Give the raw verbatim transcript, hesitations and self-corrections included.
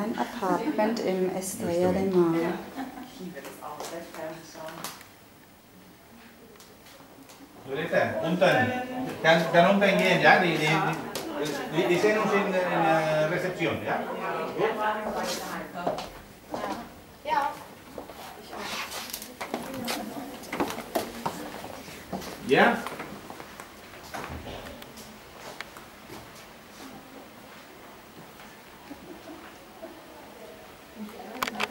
ein Apartment im Estrella de Mar. Vedete? Unten. Kann, kann unten gehen, ja? Die, die, die, die sehen uns in, in der Rezeption, ja? Gut? Ja. Ja?